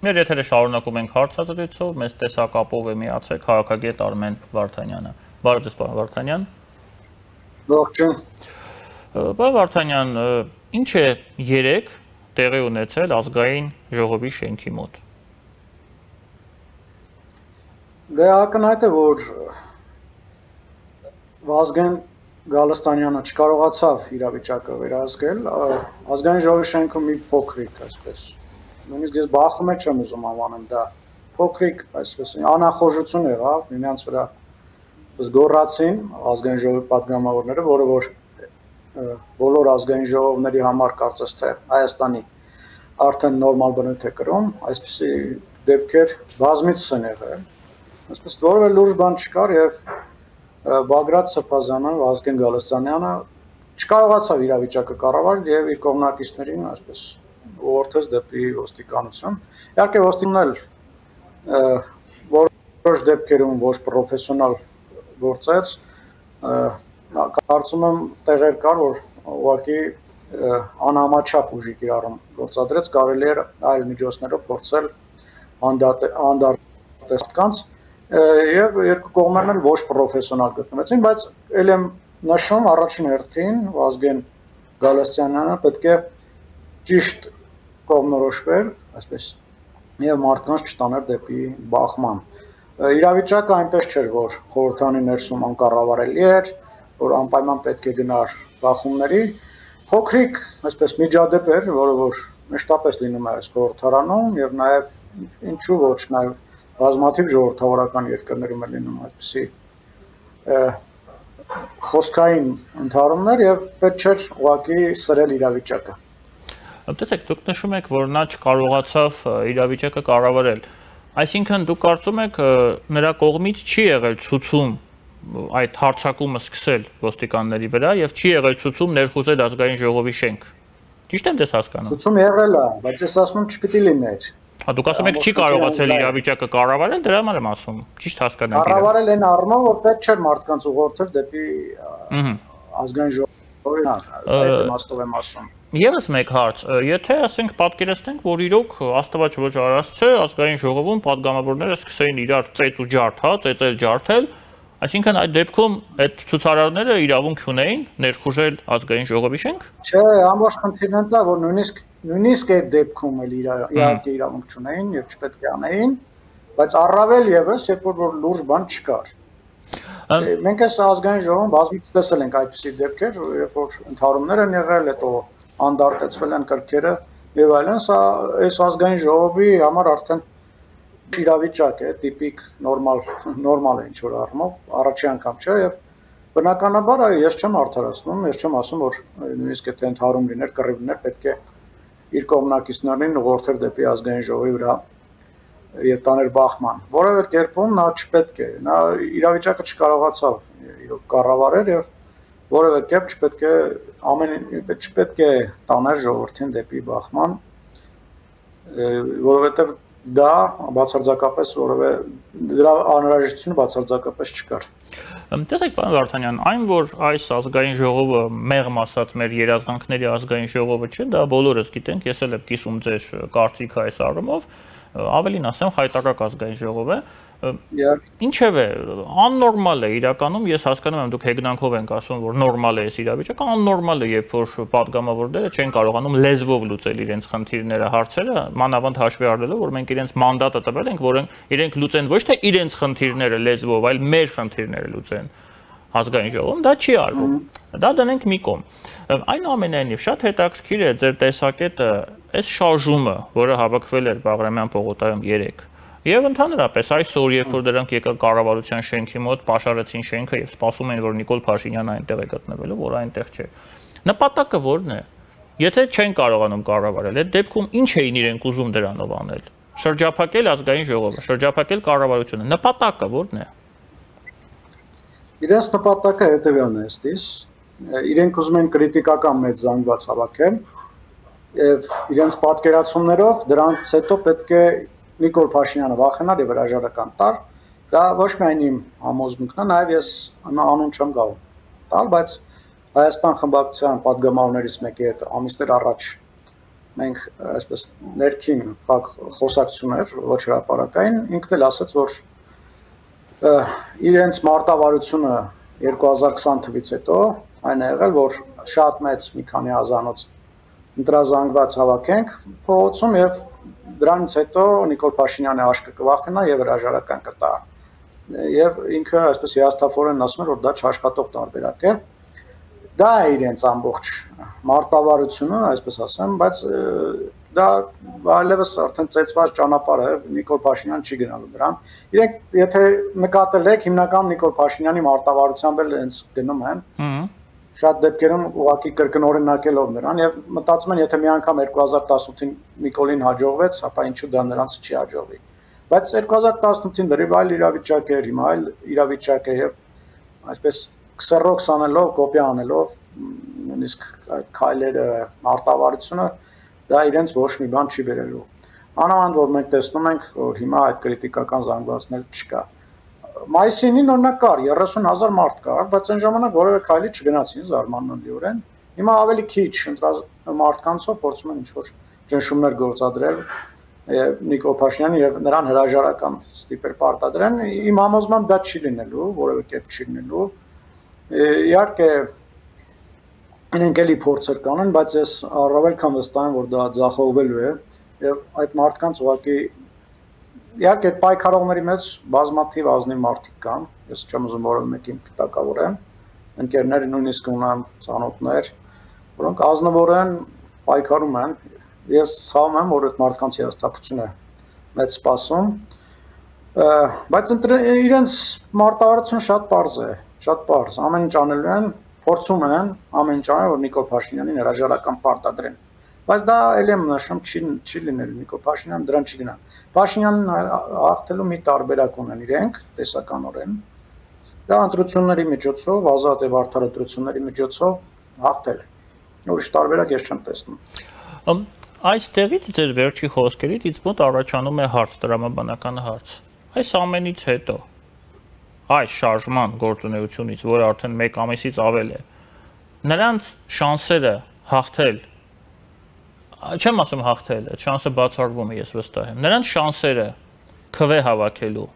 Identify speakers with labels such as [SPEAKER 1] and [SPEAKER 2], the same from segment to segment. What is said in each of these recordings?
[SPEAKER 1] Մեր եթերը շարունակում ենք հարցազրույցով, մեզ տեսակապով է միացել քաղաքագետ Արմեն Վարդանյանը։ Բարև ձեզ, պարոն Վարդանյան։
[SPEAKER 2] Ողջույն։
[SPEAKER 1] Պարոն Վարդանյան, ինչ է երեկ տեղի ունեցել ազգային ժողովի շենքի մոտ։
[SPEAKER 2] Դե ակնհայտ է, որ Վազգեն Գալստանյանը չկարողացավ իրավիճակը վերահսկել, ազգային ժողովի շենքը մի փոքրիկ, այսպես նույնիսկ ես բախում չեմ ուզում անվանել դա փոքրիկ, այսպես անախորժություն եղավ, միմյանց վրա զգոռացին ազգային ժողովի պատգամավորները, որը որ բոլոր ազգային ժողովների համար կարծես թե Հայաստանի արդեն նորմալ բնույթ է կրում, այսպիսի դեպքեր բազմիցս են եղել, այսպես որևէ լուրջ բան չկար եւ Բագրատ Սրբազյանը, Վազգեն Գալստանյանը չկարողացավ իրավիճակը կառավարել եւ իր կողմնակիցներին այսպես ուղղորդեց դեպի ոստիկանություն։ Իհարկե ոստիկանն որոշ դեպքերում ոչ պրոֆեսիոնալ գործեց, կարծում եմ տեղեր կար, որ ուղղակի անհամաչափ ուժի կիրառում գործադրեց, կարելի էր այլ միջոցներով փորձել անդարտել կանց եւ երկու կողմերն էլ ոչ պրոֆեսիոնալ գտնվեցին, բայց ել եմ նշում առաջին հերթին Վազգեն Գալստյանը պետք է ճիշտ կողմնորոշվեր, այսպես եւ մարդկանց չտաներ դեպի բախման։ Իրավիճակը այնպես չէր, որ խորհրդանի ներսում անկառավարելի էր, որ անպայման պետք է գնար բախումների, փոքրիկ, այսպես միջադեպ էր, որը որ մշտապես լինում է այս խորհրդարանում եւ նաեւ ինչու ոչ նաեւ բազմաթիվ ժողովրդավարական երկրներում է լինում այդպիսի խոսքային ընդհարումներ եւ պետք չէր ուղղակի սրել իրավիճակը։
[SPEAKER 1] Տեսեք, դուք նշում եք, որ նա չկարողացավ իրավիճակը կառավարել։ Այսինքն դուք կարծում եք նրա կողմից չի եղել ցուցում այդ հարձակումը սկսել ոստիկանների վրա եւ չի եղել ցուցում ներխուժել ազգային ժողովի շենք։ Ճիշտ եմ դες հասկանում։
[SPEAKER 2] Ցուցում եղել է, բայց ես ասում եմ չպիտի լիներ։
[SPEAKER 1] Դուք ասում եք չի կարողացել իրավիճակը կառավարել, դրա համար եմ ասում։ Ճիշտ հասկանանք։
[SPEAKER 2] Կառավարել են առումով, որ պետք չէր մարդկանց ուղղորդել դեպի ազգային ժողովին, այդ իմաստով եմ ասում։
[SPEAKER 1] Եվս մեկ հարց, եթե ասենք պատկերացնենք, որ իրոք Աստված ոչ արածցե ազգային ժողովում падգամավորները սկսեին իրար ծեծ ու ջարդ, հա, ծեծել ջարդել, այսինքն այդ դեպքում այդ ցուցարարները իրավունք ունեին ներխուժել ազգային ժողովի շենք։
[SPEAKER 2] Չէ, ամբողջ խնդիրն է դա, որ նույնիսկ այդ դեպքում էլ իհարկե իրավունք չունեին եւ չպետք է անեին, բայց առավել եւս, երբ որ լուրջ բան չկար։ Մենք այս ազգային ժողովում բազմիցս տեսել ենք այդպիսի դեպքեր, երբ որ ընդհարումներ են եղել, հետո անդարտեցվել են կրքերը եւ այլն, սա այս ազգային ժողովի համար արդեն իրավիճակ է, տիպիկ նորմալ է ինչ-որ առումով, առաջի անգամ չէ եւ բնականաբար ես չեմ արդարացնում, ես չեմ ասում, որ նույնիսկ եթե ընդհարում լիներ, կռիվ լիներ, պետք է իր կողմնակիցներին ուղղորդել դեպի ազգային ժողովի վրա եւ տաներ բախման։ Որևէ կերպում նա չպետք է, նա իրավիճակը չկարողացավ իրոք կառավարել եւ որևէ կերպ չպետք է տաներ ժողովրդին դեպի բախման, որովհետեւ դա բացարձակապես որևէ դրա անհրաժեշտությունը բացարձակապես չկար։
[SPEAKER 1] Տեսեք, պարոն Վարդանյան, այն որ այս ազգային ժողովը մեղմ ասած մեր երազանքների ազգային ժողովը չէ, դա բոլորս գիտենք, ես էլ եմ կիսում ձեր կարծիքը այս առումով, ավելին ասեմ, խայտարակ ազգային ժողով է։ Ինչևէ, աննորմալ է իրականում, ես հասկանում եմ, դուք հեգնանքով եք ասում, որ նորմալ է այս իրավիճակը, աննորմալ է, երբ որ падգամավորները չեն կարողանում լեզվով լուծել իրենց խնդիրները, հարցերը, մանավանդ հաշվի առնելով, որ մենք իրենց մանդատը տվել ենք, որ իրենք լուծեն ոչ թե իրենց խնդիրները լեզվով, այլ մեր խնդիրները լուծեն ազգային ժողովում, դա չի արվում։ Դա դնենք մի կողմ։ Այնուամենայնիվ շատ հետաքրքիր է ձեր տեսակետը այս շարժումը, որը հավաքվել էր Բաղրամյան պողոտայում 3 Եվ ընդհանրապես այսօր, երբ որ դրանք եկան կառավարության շենքի մոտ, պաշարեցին շենքը եւ սպասում են, որ Նիկոլ Փաշինյանը այնտեղ է գտնվելու, որ այնտեղ չէ։ Նպատակը ո՞րն է։ Եթե չեն կարողանում կառավարել, այդ դեպքում ինչ էին իրենք ուզում դրանով անել։ Շրջափակել ազգային ժողովը, շրջափակել կառավարությունը։ Նպատակը ո՞րն է։
[SPEAKER 2] Իրենց նպատակը հետեւյալն է, ըստիս, իրենք ուզում են քրիտիկական մեծ զանգված հավաքել եւ իրենց պատկերացումներով դրանից հետո պետք է Նիկոլ Փաշինյանը վախենար եւ հրաժարական տար, դա ոչ միայն իմ համոզմունքն է, նաեւ ես անուն չեմ գալու տալ, բայց Հայաստան խմբակցության падգամավորներից մեկի հետ ամիսներ առաջ մենք այսպես ներքին խոսակցություններ ոչ հրապարակային ինքն էլ ասաց որ իրենց մարտավարությունը 2020 թվականից հետո այն է եղել որ շատ մեծ մի քանի հազանոց ընտրազանգված հավաքենք փողոցում եւ դրանից հետո Նիկոլ Փաշինյանը աշկը կվախենա եւ հրաժարական կտա եւ ինքը այսպես հիասթափորեն ասում էր որ դա չաշխատող տարբերակ է դա է իրենց ամբողջ մարտավարությունը, այսպես ասեմ, բայց դա այլևս արդեն ծեծված ճանապարհ է, Նիկոլ Փաշինյանը չի գնալու դրան։ Իրենք եթե նկատել եք, հիմնական Նիկոլ Փաշինյանի մարտավարությամբ էլ հենց գնում են։ Շատ դեպքերում ուղղակի կրկնօրինակելով նրան եւ մտածում են, եթե մի անգամ 2018-ին Նիկոլին հաջողվեց, ապա ինչու դա նրանց չի հաջողվի։ Բայց 2018-ին դեռ այլ իրավիճակ էր, հիմա այլ իրավիճակ է եւ այսպես քսերոքս անելով, կոպիա անելով, նույնիսկ այդ քայլերը մարտավարությունը դա իրենց ոչ մի բան չի բերելու։ Անանդ որ մենք տեսնում ենք, որ հիմա այդ քրիտիկական զանգվածներ չկա։ Մայիսին օրինակ կար 30,000 մարդ կար, բայց այն ժամանակ որևէ քայլի չգնացին զարմանալիորեն։ Հիմա ավելի քիչ մարդկանցով փորձում են ինչ-որ ճնշումներ գործադրել Նիկոլ Փաշինյանի եւ նրան հրաժարական ստիպել պարտադրեն։ Իմ համոզմամբ դա չի լինելու, որևէ կերպ չի լինելու։ Իհարկե իրենք էլի փորձեր կանեն, բայց ես առավել քան վստահ եմ, որ դա ձախողվելու է եւ այդ մարդկանց ուղղակի իհարկե այդ պայքարողների մեջ բազմաթիվ ազնիվ մարդիկ կան, ես չեմ ուզում որևէ մեկին պիտակավորեմ, ընկերներ նույնիսկ ունեմ ծանոթներ, որոնք ազնվորեն պայքարում են, ես ցավում եմ, որ այդ մարդկանց հիասթափությունը մեծ սպասում, բայց իրենց մարտավարությունը շատ պարզ է, շատ պարզ, ամեն ինչ անելու են, փորձում են ամեն ինչ անել, որ Նիկոլ Փաշինյանին հրաժարական պարտադրեն։ Բայց դա ելի եմ նշում չի լինելու Նիկոլ Փաշինյանը դրան չի գնա։ Փաշինյանին հաղթելու մի տարբերակ ունեն իրենք տեսականորեն։ Դա ընտրությունների միջոցով, ազատ եւ արդար ընտրությունների միջոցով հաղթել։ Ուրիշ տարբերակ ես չեմ տեսնում։
[SPEAKER 1] Այստեղից ձեր վերջի խոսքերից մոտ առաջանում է հարց, տրամաբանական հարց։ Այս ամենից հետո այս շարժման գործունեությունից, որը արդեն 1 ամիսից ավել է, նրանց շանսերը հաղթել, չեմ ասում հաղթել, այդ շանսը բացառվում է, ես վստահ եմ, նրանց շանսերը քվե հավաքելու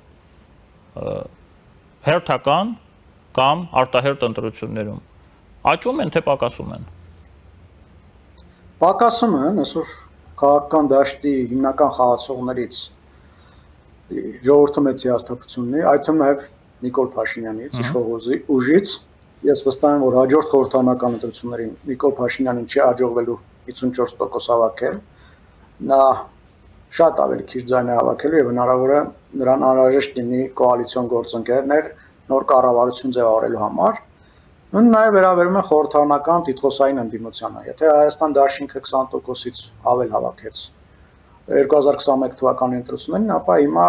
[SPEAKER 1] հերթական կամ արտահերթ ընտրություններում աճում են, թե պակասում են։
[SPEAKER 2] Պակասում են, այսօր քաղաքական դաշտի հիմնական խաղացողներից ժողովրդը մեծ հիասթափություն ունի, այդ թվում նաև Նիկոլ Փաշինյանից, իշխող ուժից, ես վստահ եմ, որ հաջորդ խորհրդարանական ընտրություններին Նիկոլ Փաշինյանին չի հաջողվելու 54% հավաքել, նա շատ ավելի քիչ ձայն է հավաքելու եւ հնարավոր է նրան անհրաժեշտ լինի կոալիցիոն գործընկերներ նոր կառավարություն ձևավորելու համար։ Նույն նաև վերաբերում է խորհրդարանական տիտղոսային ընդդիմությանը։ Եթե Հայաստան դաշինքը 20%-ից ավել հավաքեց 2021 թվականի ընտրություններին, ապա հիմա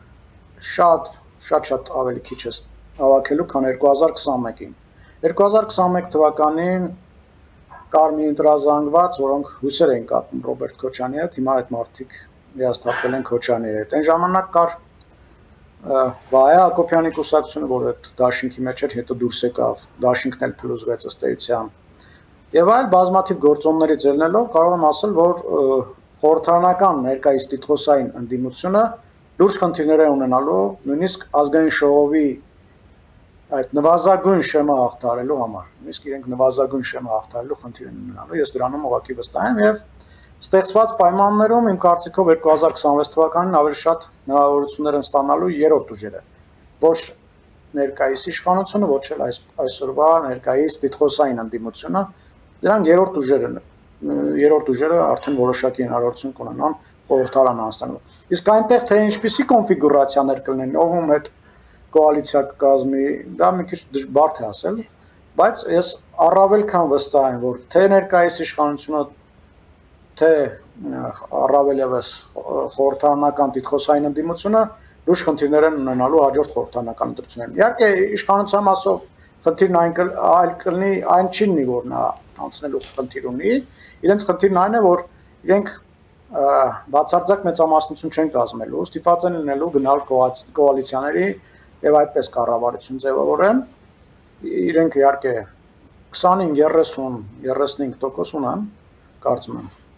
[SPEAKER 2] շատ ավելի քիչ է հավաքելու, քան 2021-ին։ 2021 թվականին կար մի ընտրազանգված, որոնք հույսեր էին կապում Ռոբերտ Քոչարյանի հետ, հիմա այդ մարդիկ հիասթափվել են Քոչարյանի հետ։ Այն ժամանակ կար Վահե Հակոբյանի կուսակցությունը, որ այդ դաշինքի մեջ էր, հետո դուրս եկավ, դաշինքն էլ փլուզվեց ըստ էության։ Եվ այլ բազմաթիվ գործոններից ելնելով կարող եմ ասել, որ խորհրդարանական ներկայիս տիտղոսային ընդդիմությունը լուրջ խնդիրներ է ունենալու, նույնիսկ ազգային ժողովի այդ նվազագույն շեմը հաղթահարելու համար։ Նույնիսկ իրենք նվազագույն շեմը հաղթահարելու խնդիր են ունենալու։ Ես դրանում ուղղակի վստահ եմ եւ ստեղծված պայմաններում իմ կարծիքով 2026 թվականին ավելի շատ հնարավորություններ են ստանալու երրորդ ուժերը։ Ոչ ներկայիս իշխանությունը, ոչ էլ այսօրվա ներկայիս տիտղոսային ընդդիմությունը, դրանք երրորդ ուժերը արդեն որոշակի հնարավորություն կունենան խորհրդարան անցնելու։ Իսկ այնտեղ թե ինչպիսի կոնֆիգուրացիաներ կլինեն, ով այդ կոալիցիա կազմի, դա մի քիչ բարդ է ասել, բայց ես առավել քան վստահ եմ, որ թե ներկայիս իշխանությունը, թե առավել եւս խորհրդարանական տիտղոսային ընդդիմությունը լուրջ խնդիրներ են ունենալու հաջորդ խորհրդարանական ընտրություններին։ Իհարկե իշխանության մասով խնդիրն այլ կլինի, այն չի լինի, որ նա անցնելու խնդիր ունի, իրենց խնդիրն այն է, որ իրենք բացարձակ մեծամասնություն չեն կազմելու, ստիպված են լինելու գնալ կոալիցիաների եւ այդպես կառավարություն ձևավորեն, իրենք իհարկե 25, 30, 35% ունեն, կարծում եմ։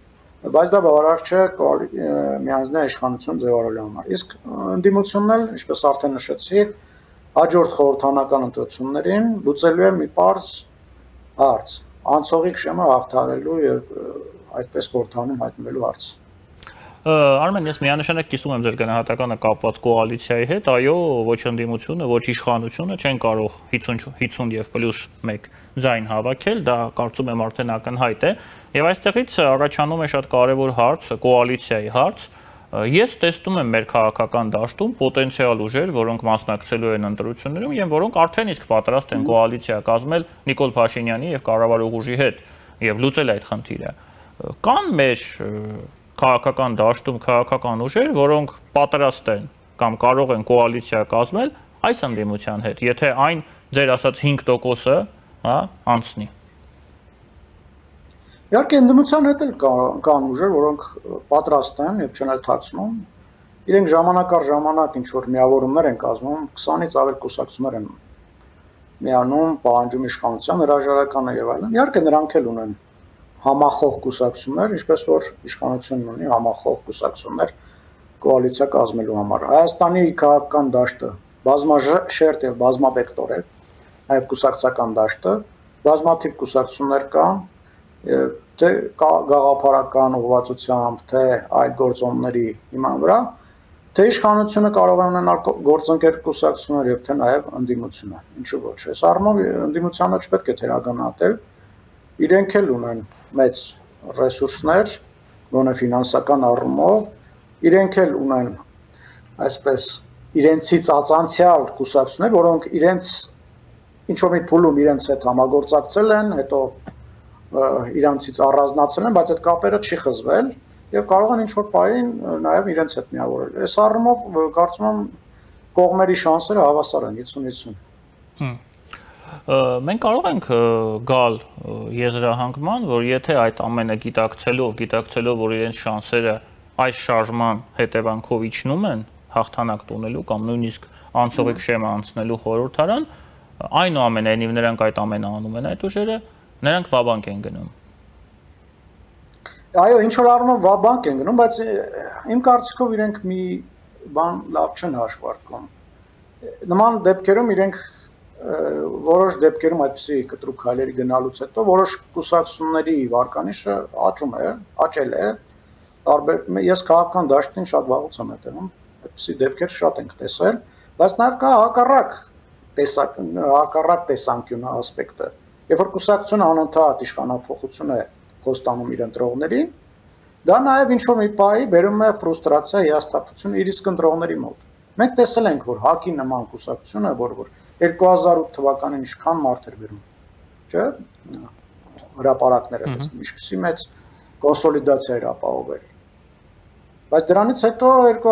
[SPEAKER 2] Բայց դա բավարար չէ միանձնյա իշխանություն ձևավորելու համար։ Իսկ ընդդիմությունն էլ, ինչպես արդեն նշեցի, հաջորդ խորհրդանական ընտրություններին լուծելու է մի պարզ հարց՝ անցողիկ շեմը հաղթահարելու եւ այդպես խորհրդանում հայտնվելու հարց։
[SPEAKER 1] Արմեն, ես միանշանակ կիսում եմ ձեր գնահատականը կապված կոալիցիայի հետ, այո, ոչ ընդդիմությունը, ոչ իշխանությունը չեն կարող 50 եւ +1 ձայն հավաքել, դա կարծում եմ արդեն ակնհայտ է, եւ այստեղից առաջանում է շատ կարեւոր հարց, կոալիցիայի հարց։ Ես տեսնում եմ մեր քաղաքական դաշտում պոտենցիալ ուժեր, որոնք մասնակցելու են ընտրություններում եւ որոնք արդեն իսկ պատրաստ են կոալիցիա կազմել Նիկոլ Փաշինյանի եւ կառավարող ուժի հետ եւ լուծել այդ խնդիրը։ Կան մեր քաղաքական դաշտում քաղաքական ուժեր, որոնք պատրաստ են կամ կարող են կոալիցիա կազմել այս ընդդիմության հետ, եթե այն ձեր ասած 5%-ը, հա, անցնի։
[SPEAKER 2] Իհարկե ընդդիմության հետ էլ կան ուժեր, որոնք պատրաստ են եւ չեն էլ թաքցնում։ Իրենք ժամանակ առ ժամանակ ինչ որ միավորումներ են կազմում, 20-ից ավել կուսակցություններ են միանում, պահանջում իշխանության հրաժարականը եւ այլն։ Իհարկե նրանք էլ ունեն համախոհ կուսակցություններ, ինչպես որ իշխանությունն ունի համախոհ կուսակցություններ կոալիցիա կազմելու համար։ Հայաստանի քաղաքական դաշտը բազմաշերտ եւ բազմավեկտոր է, այլ կուսակցական դաշտը, բազմաթիվ կուսակցություններ կան, թե գաղափարական ուղղվածությամբ, թե այլ գործոնների հիման վրա, թե իշխանությունը կարող է ունենալ գործընկեր կուսակցություններ եւ թե նաեւ ընդդիմությունը։ Ինչու ոչ։ Այս առումով ընդդիմությանը չպետք է թերագնահատել, իրենք էլ ունեն մեծ ռեսուրսներ, գոնե ֆինանսական առումով, իրենք էլ ունեն այսպես իրենցից ածանցյալ կուսակցություններ, որոնք իրենց ինչ-որ մի փուլում իրենց հետ համագործակցել են, հետո իրանցից առանձնացել են, բայց այդ կապերը չի խզվել եւ կարող են ինչ-որ պահին նաեւ իրենց հետ միավորել։ Այս առումով կարծում եմ կողմերի շանսերը հավասար են 50-50։
[SPEAKER 1] Մենք կարող ենք գալ եզրահանգման, որ եթե այդ ամենը գիտակցելով, որ իրենց շանսերը այս շարժման հետևանքով իջնում են հաղթանակ տոնելու կամ նույնիսկ անցողիկ շեմը անցնելու խորհրդարան, այնուամենայնիվ նրանք այդ ամենը անում են այդ ուժերը, նրանք վաբանկ են գնում։
[SPEAKER 2] Այո, ինչ որ առումով վաբանկ են գնում, բայց իմ կարծիքով իրենք մի բան լավ չեն հաշվարկում։ Նման դեպքերում իրենք որոշ դեպքերում այդպիսի կտրուկ քայլերի գնալուց հետո որոշ կուսակցությունների վարկանիշը աճել է, ես քաղաքական դաշտին շատ վաղուց եմ հետևում, այդպիսի դեպքեր շատ ենք տեսել, բայց նաև կա հակառակ տեսանկյունը ասպեկտը, երբ որ կուսակցությունը անընդհատ իշխանափոխություն է խոստանում իր ընտրողներին, դա նաև ինչ-որ մի պահի բերում է ֆրուստրացիա, հիասթափություն իր իսկ ընտրողների մոտ։ Մենք տեսել ենք, որ ՀԱԿ-ի նման կուսակցությունը, որ 2008 թվականին ինչքան մարդ էր բերում, չէ՞, հրապարակները տեսնում, ինչպիսի մեծ կոնսոլիդացիա էր ապահովել։ Բայց դրանից հետո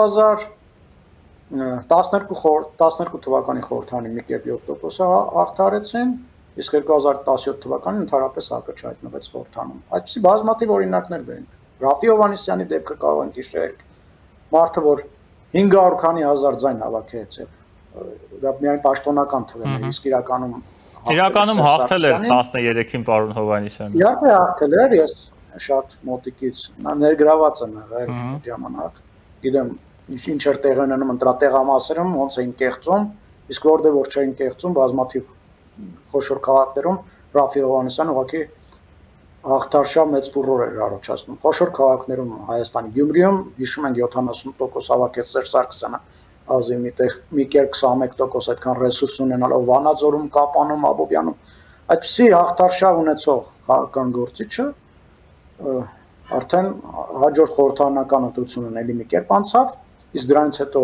[SPEAKER 2] 2012 թվականի խորհրդանի մի կերպ 7% հաղթարեցին, իսկ 2017 թվականին ընդհանրապես ՀԱԿ-ը չհայտնվեց խորհրդանում։ Այդպիսի բազմաթիվ օրինակներ բերենք։ Ռաֆի Հովհաննիսյանի դեպքը կարող ենք հիշել, մարդը, որ 500 քանի հազար ձայն հավաքեց, դա միայն պաշտոնական թվերն է, իսկ իրականում
[SPEAKER 1] հաղթել էր 13-ին պարոն Հովհաննիսյանը։
[SPEAKER 2] Իհարկե հաղթել էր, ես շատ մոտիկից ներգրաված եմ եղել այդ ժամանակ, գիտեմ ինչ էր տեղի ունենում ընտրատեղամասերում, ոնց էին կեղծում, իսկ որտեղ որ չէին կեղծում, բազմաթիվ խոշոր քաղաքներում Ռաֆի Հովհաննիսյանը ուղղակի հաղթարշավ մեծ ֆուրոր էր առաջացնում։ Խոշոր քաղաքներում Հայաստանի Գյումրիում հիշում ենք 70% հավաքեց Սերժ Սարգսյանը, ազի մի կերպ 21% այդքան ռեսուրս ունենալով Վանաձորում, Կապանում, Աբովյանում, այդպիսի հաղթարշավ ունեցող քաղաքական գործիչը արդեն հաջորդ խորհրդարանական ընտրությունն էլի մի կերպ անցավ, իսկ դրանից հետո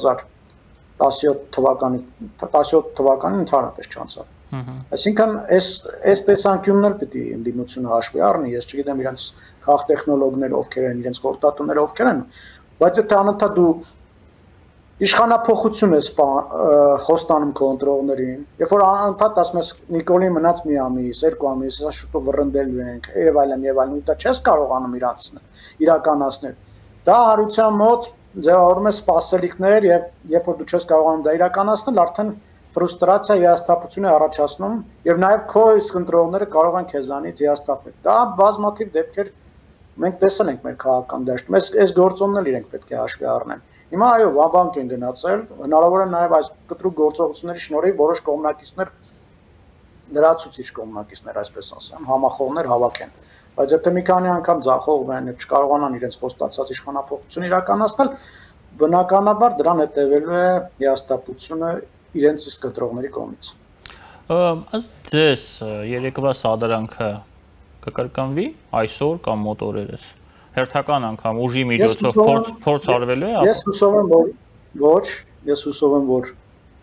[SPEAKER 2] 2017 թվականին ընդհանրապես չանցավ։ Այսինքն այս տեսանկյունն էլ պիտի ընդդիմությունը հաշվի առնի, ես չգիտեմ իրենց քաղաքտեխնոլոգները ովքեր են, իրենց խորհրդատուները ովքեր են, բայց եթե անընդհատ դու իշխանափոխություն ես խոստանում քո ընտրողներին, երբ որ անընդհատ ասում ես Նիկոլին մնաց մի ամիս, 2 ամիս, հեսա շուտով վռնդելու ենք, եւ այլն, ու դա չես կարողանում իրականացնել։ Դա հարության մոտ ձևավորում է սպասելիքներ եւ երբ որ դու չես կարողանում դա իրականացնել, արդեն ֆրուստրացիա, հիասթափություն է առաջացնում եւ նաեւ քո իսկ ընտրողները կարող են քեզանից հիասթափել։ Դա բազմաթիվ դեպքեր մենք տեսել ենք մեր քաղաքական դաշտում, այս գործոնն էլ իրենք պետք է հաշվի առնեն։ Հիմա այո, վաբանք են գնացել, հնարավոր է նաև այս կտրուկ գործողությունների շնորհիվ որոշ կողմնակիցներ լրացուցիչ կողմնակիցներ, այսպես ասեմ, համախոհներ հավաքեն։ Բայց եթե մի քանի անգամ ձախողվեն եւ չկարողանան իրենց խոստացած իշխանապողություն իրականացնել, բնականաբար դրան հետևելու է հիասթափությունը իրենց իսկ կտրողների կողմից։
[SPEAKER 1] Ըստ ձեզ երեկվա սադրանքը կկրկնվի այսօր կամ մոտ օրերս։ Հերթական անգամ ուժի միջոցով փորձ արվելու է։
[SPEAKER 2] Ես հուսով եմ, որ ոչ, ես հուսով եմ, որ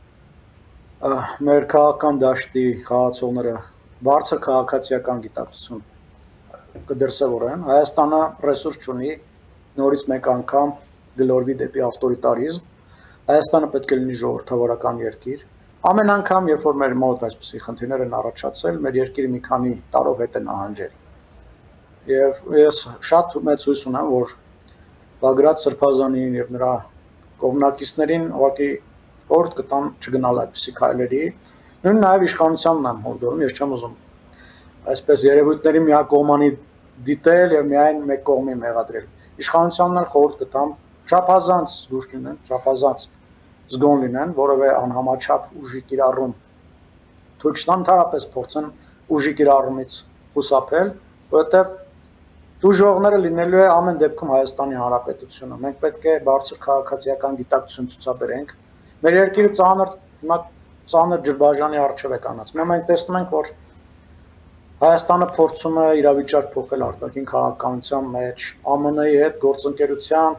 [SPEAKER 2] մեր քաղաքական դաշտի խաղացողները բարձր քաղաքացիական գիտակցություն կդրսևորեն։ Հայաստանը ռեսուրս չունի նորից մեկ անգամ գլորվի դեպի ավտորիտարիզմ։ Հայաստանը պետք է լինի ժողովրդավարական երկիր։ Ամեն անգամ, երբ որ մեր մոտ այսպիսի խնդիրներ են առաջացել, մեր երկիրը մի քանի տարով հետ է նահանջել։ Եվ ես շատ մեծ հույս ունեմ, որ Բագրատ Սրբազանին եւ նրա կողմնակիցներին ուղղակի օրդ կտան չգնալ այդպիսի քայլերի։ Նույն նաեւ իշխանությանն եմ հորդորում, ես չեմ ուզում այսպես երևույթների միակողմանի դիտել եւ միայն մեկ կողմի մեղադրել։ Իշխանությանն էլ խորհուրդ կտամ չափազանց զգուշ լինեն, չափազանց զգոն լինեն, որովհետեւ անհամաչափ ուժի կիրառում թույլ չտան, ընդհանրապես փորձեն ուժի կիրառումից խուսափել, որովհետեւ դժողները լինելու է ամեն դեպքում Հայաստանի Հանրապետությունը։ Մենք պետք է բարձր քաղաքացիական գիտակցություն ցուցաբերենք։ Մեր երկիրը ծանր ջրբաժանի առջև է կանած։ Մենք տեսնում ենք, որ Հայաստանը փորձում է իրավիճակ փոխել արտաքին քաղաքականության մեջ, ԱՄՆ-ի հետ գործընկերության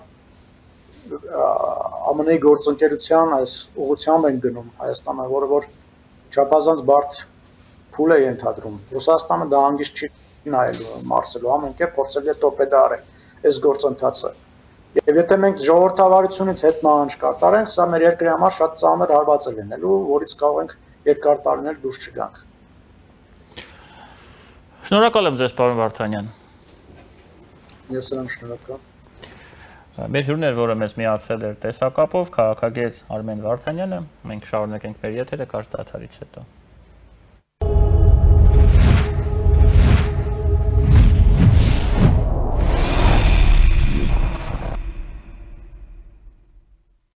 [SPEAKER 2] ԱՄՆ-ի գործընկերության այս ուղղությամբ են գնում Հայաստանը, որը որ չափազանց բարդ փուլ է ենթադրում։ Ռուսաստանը դա հանգիստ չի նայելու, մարսելու, ամեն կերպ փորձել է տոպեդարել այս գործընթացը։ Եվ եթե մենք ժողովրդավարությունից հետ նահանջ կատարենք, սա մեր երկրի համար շատ ծանր հարված է լինելու, որից կարող ենք երկար տարիներ դուրս չգանք։
[SPEAKER 1] Շնորհակալ եմ ձեզ, պարոն Վարդանյան։
[SPEAKER 2] Ես եմ շնորհակալ։
[SPEAKER 1] Մեր հյուրն էր, որը մեզ միացել էր տեսակապով, քաղաքագետ Արմեն Վարդանյանը, մենք շարունակենք մեր եթերը կարճ դադարից հետո։